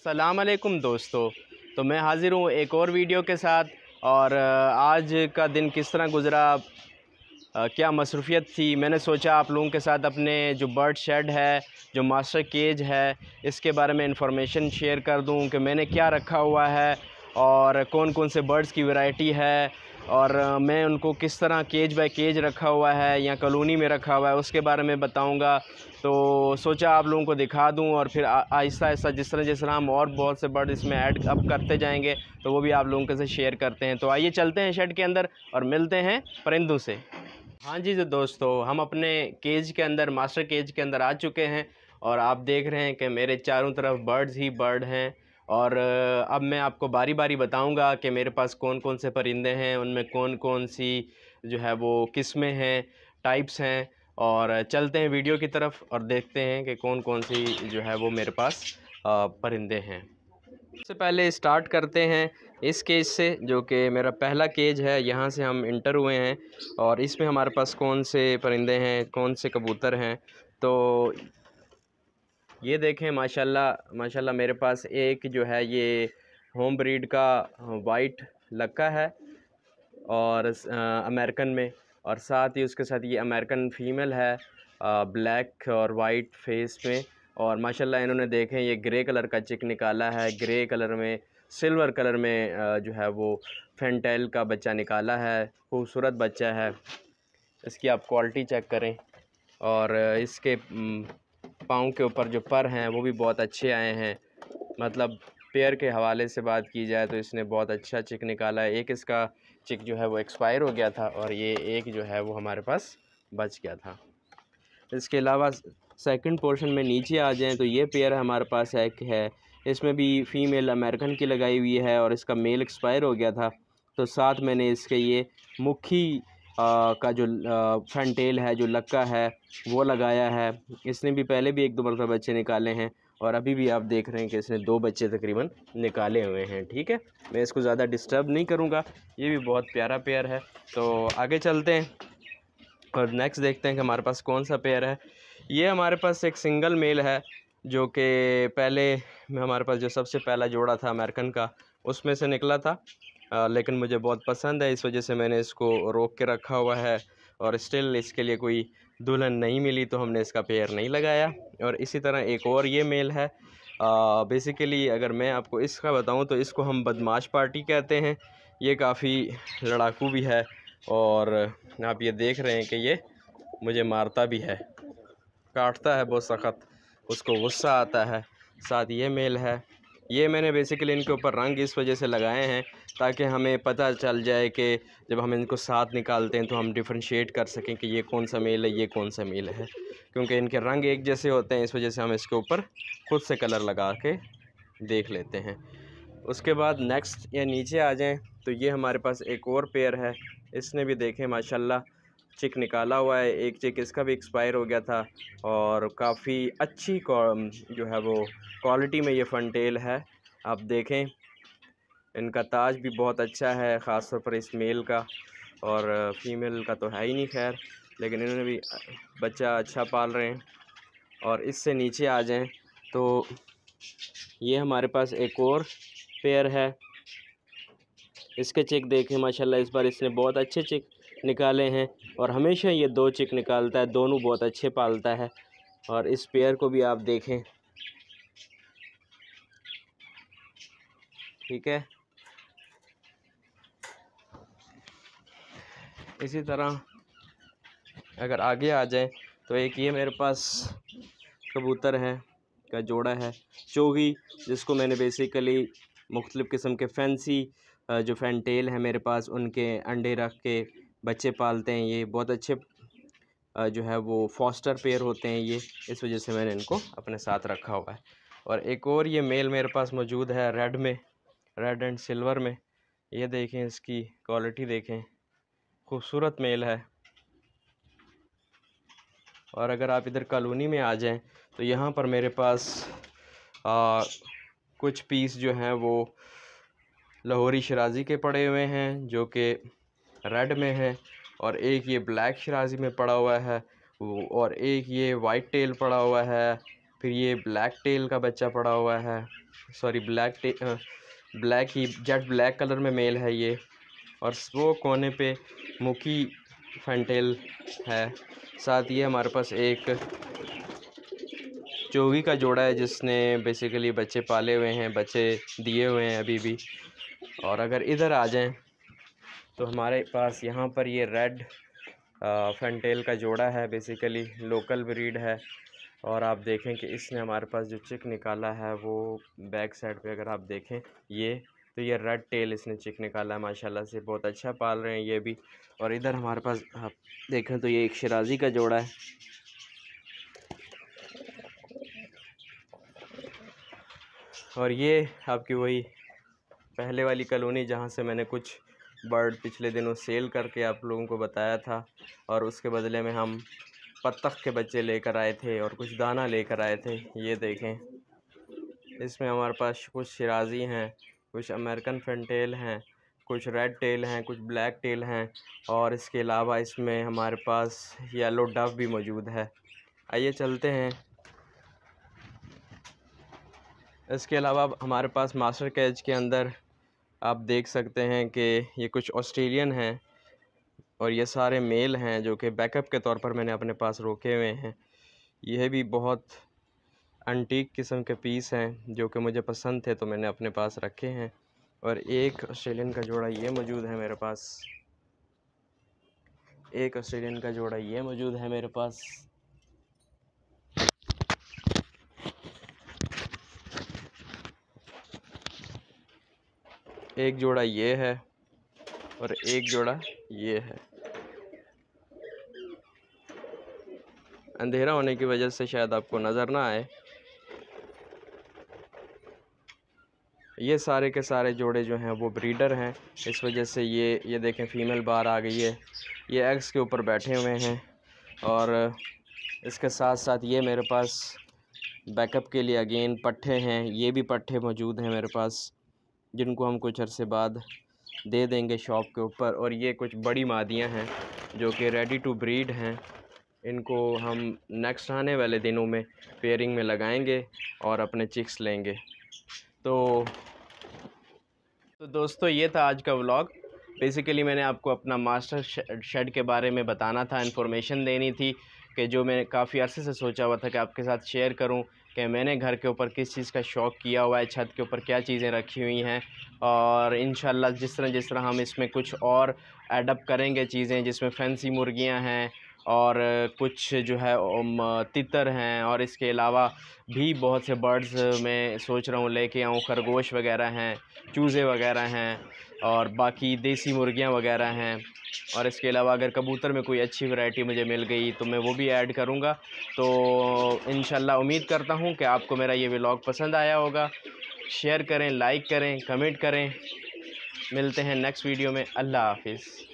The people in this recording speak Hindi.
अस्सलाम वालेकुम दोस्तों। तो मैं हाज़िर हूँ एक और वीडियो के साथ। और आज का दिन किस तरह गुज़रा, क्या मसरूफ़ियत थी, मैंने सोचा आप लोगों के साथ अपने जो बर्ड शेड है, जो मास्टर केज है, इसके बारे में इंफॉर्मेशन शेयर कर दूँ कि मैंने क्या रखा हुआ है और कौन कौन से बर्ड्स की वैरायटी है, और मैं उनको किस तरह केज बाय केज रखा हुआ है या कॉलोनी में रखा हुआ है उसके बारे में बताऊंगा। तो सोचा आप लोगों को दिखा दूं और फिर आहिस्ता आहिस्ता जिस तरह हम और बहुत से बर्ड इसमें ऐड अप करते जाएंगे तो वो भी आप लोगों के साथ शेयर करते हैं। तो आइए चलते हैं शेड के अंदर और मिलते हैं परिंदों से। हाँ जी, तो दोस्तों हम अपने केज के अंदर, मास्टर केज के अंदर आ चुके हैं और आप देख रहे हैं कि मेरे चारों तरफ बर्ड्स ही बर्ड हैं। और अब मैं आपको बारी बारी बताऊंगा कि मेरे पास कौन कौन से परिंदे हैं, उनमें कौन कौन सी जो है वो किस्में हैं, टाइप्स हैं। और चलते हैं वीडियो की तरफ और देखते हैं कि कौन कौन सी जो है वो मेरे पास परिंदे हैं। सबसे पहले स्टार्ट करते हैं इस केज से, जो कि मेरा पहला केज है। यहाँ से हम इंटर हुए हैं और इसमें हमारे पास कौन से परिंदे हैं, कौन से कबूतर हैं। तो ये देखें, माशाल्लाह माशाल्लाह मेरे पास एक जो है ये होम ब्रीड का वाइट लक्का है और अमेरिकन में, और साथ ही उसके साथ ये अमेरिकन फ़ीमेल है ब्लैक और वाइट फेस में। और माशाल्लाह इन्होंने देखें ये ग्रे कलर का चिक निकाला है, ग्रे कलर में सिल्वर कलर में जो है वो फेंटेल का बच्चा निकाला है। खूबसूरत बच्चा है, इसकी आप क्वालिटी चेक करें। और इसके पाँव के ऊपर जो पर हैं वो भी बहुत अच्छे आए हैं। मतलब पेयर के हवाले से बात की जाए तो इसने बहुत अच्छा चिक निकाला है। एक इसका चिक जो है वो एक्सपायर हो गया था और ये एक जो है वो हमारे पास बच गया था। इसके अलावा सेकंड पोर्शन में नीचे आ जाएं तो ये पेयर हमारे पास एक है, इसमें भी फ़ीमेल अमेरिकन की लगाई हुई है और इसका मेल एक्सपायर हो गया था। तो साथ मैंने इसके ये मुखी का जो फंटेल है, जो लक्का है, वो लगाया है। इसने भी पहले भी एक दो मरतबा बच्चे निकाले हैं और अभी भी आप देख रहे हैं कि इसने 2 बच्चे तकरीबन निकाले हुए हैं। ठीक है, मैं इसको ज़्यादा डिस्टर्ब नहीं करूँगा, ये भी बहुत प्यारा पेयर है। तो आगे चलते हैं और नेक्स्ट देखते हैं कि हमारे पास कौन सा पेयर है। ये हमारे पास एक सिंगल मेल है, जो कि पहले में हमारे पास जो सबसे पहला जोड़ा था अमेरिकन का, उसमें से निकला था। लेकिन मुझे बहुत पसंद है, इस वजह से मैंने इसको रोक के रखा हुआ है और स्टिल इसके लिए कोई दुल्हन नहीं मिली तो हमने इसका पेयर नहीं लगाया। और इसी तरह एक और ये मेल है। बेसिकली अगर मैं आपको इसका बताऊं तो इसको हम बदमाश पार्टी कहते हैं। ये काफ़ी लड़ाकू भी है और आप ये देख रहे हैं कि ये मुझे मारता भी है, काटता है बहुत सख्त, उसको गुस्सा आता है। साथ ये मेल है। ये मैंने बेसिकली इनके ऊपर रंग इस वजह से लगाए हैं ताकि हमें पता चल जाए कि जब हम इनको साथ निकालते हैं तो हम डिफरेंशिएट कर सकें कि ये कौन सा मेल है, ये कौन सा मेल है। क्योंकि इनके रंग एक जैसे होते हैं, इस वजह से हम इसके ऊपर खुद से कलर लगा के देख लेते हैं। उसके बाद नेक्स्ट या नीचे आ जाएं तो ये हमारे पास एक और पेयर है। इसने भी देखें माशाल्लाह चिक निकाला हुआ है। एक चिक इसका भी एक्सपायर हो गया था और काफ़ी अच्छी जो है वो क्वालिटी में ये फंटेल है। आप देखें इनका ताज भी बहुत अच्छा है, ख़ास तौर पर इस मेल का, और फीमेल का तो है ही नहीं खैर, लेकिन इन्होंने भी बच्चा अच्छा पाल रहे हैं। और इससे नीचे आ जाएं तो ये हमारे पास एक और पेयर है। इसके चिक देखें माशाल्लाह, इस बार इसने बहुत अच्छे चिक निकाले हैं और हमेशा ये 2 चिक निकालता है, दोनों बहुत अच्छे पालता है। और इस पेयर को भी आप देखें, ठीक है। इसी तरह अगर आगे आ जाए तो एक ये मेरे पास कबूतर है का जोड़ा है चोगी, जिसको मैंने बेसिकली मुख्तलिफ़ किस्म के फैंसी जो फैंटेल है मेरे पास, उनके अंडे रख के बच्चे पालते हैं। ये बहुत अच्छे जो है वो फॉस्टर पेयर होते हैं ये, इस वजह से मैंने इनको अपने साथ रखा हुआ है। और एक और ये मेल मेरे पास मौजूद है रेड में, रेड एंड सिल्वर में। ये देखें, इसकी क्वालिटी देखें, खूबसूरत मेल है। और अगर आप इधर कॉलोनी में आ जाएं तो यहाँ पर मेरे पास कुछ पीस जो हैं वो लाहौरी शराजी के पड़े हुए हैं, जो कि रेड में है, और एक ये ब्लैक शराजी में पड़ा हुआ है, और एक ये वाइट टेल पड़ा हुआ है, फिर ये ब्लैक टेल का बच्चा पड़ा हुआ है। सॉरी ब्लैक ही जेट ब्लैक कलर में मेल है ये, और वो कोने पे मुखी फैंटेल है। साथ ये हमारे पास एक चोगी का जोड़ा है जिसने बेसिकली बच्चे पाले हुए हैं, बच्चे दिए हुए हैं अभी भी। और अगर इधर आ जाएं तो हमारे पास यहाँ पर ये रेड फैंटेल का जोड़ा है, बेसिकली लोकल ब्रीड है। और आप देखें कि इसने हमारे पास जो चिक निकाला है वो बैक साइड पे अगर आप देखें तो ये रेड टेल इसने चिक निकाला है माशाल्लाह से, बहुत अच्छा पाल रहे हैं ये भी। और इधर हमारे पास आप देखें तो ये एक शिराजी का जोड़ा है। और ये आपकी वही पहले वाली कॉलोनी जहाँ से मैंने कुछ बर्ड पिछले दिनों सेल करके आप लोगों को बताया था, और उसके बदले में हम बत्तख के बच्चे लेकर आए थे और कुछ दाना लेकर आए थे। ये देखें, इसमें हमारे पास कुछ शिराजी हैं, कुछ अमेरिकन फैंटेल हैं, कुछ रेड टेल हैं, कुछ ब्लैक टेल हैं, और इसके अलावा इसमें हमारे पास येलो डव भी मौजूद है। आइए चलते हैं। इसके अलावा हमारे पास मास्टर कैज के अंदर आप देख सकते हैं कि ये कुछ ऑस्ट्रेलियन हैं, और ये सारे मेल हैं जो कि बैकअप के तौर पर मैंने अपने पास रोके हुए हैं। यह भी बहुत एंटीक किस्म के पीस हैं जो कि मुझे पसंद थे तो मैंने अपने पास रखे हैं। और एक ऑस्ट्रेलियन का जोड़ा ये मौजूद है मेरे पास, एक ऑस्ट्रेलियन का जोड़ा ये मौजूद है मेरे पास। एक जोड़ा ये है और एक जोड़ा ये है। अंधेरा होने की वजह से शायद आपको नज़र ना आए। ये सारे के सारे जोड़े जो हैं वो ब्रीडर हैं, इस वजह से ये देखें फीमेल बाहर आ गई है, ये एग्स के ऊपर बैठे हुए हैं। और इसके साथ साथ ये मेरे पास बैकअप के लिए अगेन पट्ठे हैं, ये भी पट्ठे मौजूद हैं मेरे पास जिनको हम कुछ अरसे बाद दे देंगे शॉप के ऊपर। और ये कुछ बड़ी मादियाँ हैं जो कि रेडी टू ब्रीड हैं, इनको हम नेक्स्ट आने वाले दिनों में पेयरिंग में लगाएंगे और अपने चिक्स लेंगे। तो दोस्तों ये था आज का व्लॉग। बेसिकली मैंने आपको अपना मास्टर शेड के बारे में बताना था, इन्फॉर्मेशन देनी थी कि जो मैं काफ़ी अरसे से सोचा हुआ था कि आपके साथ शेयर करूं कि मैंने घर के ऊपर किस चीज़ का शौक़ किया हुआ है, छत के ऊपर क्या चीज़ें रखी हुई हैं। और इंशाल्लाह जिस तरह हम इसमें कुछ और एडअप करेंगे चीज़ें, जिसमें फैंसी मुर्गियां हैं और कुछ जो है तितर हैं, और इसके अलावा भी बहुत से बर्ड्स मैं सोच रहा हूँ लेके आऊँ, खरगोश वगैरह हैं, चूज़े वगैरह हैं, और बाकी देसी मुर्गियाँ वगैरह हैं। और इसके अलावा अगर कबूतर में कोई अच्छी वैरायटी मुझे मिल गई तो मैं वो भी ऐड करूँगा। तो इंशाल्लाह उम्मीद करता हूँ कि आपको मेरा ये व्लॉग पसंद आया होगा। शेयर करें, लाइक करें, कमेंट करें। मिलते हैं नेक्स्ट वीडियो में। अल्लाह हाफिज़।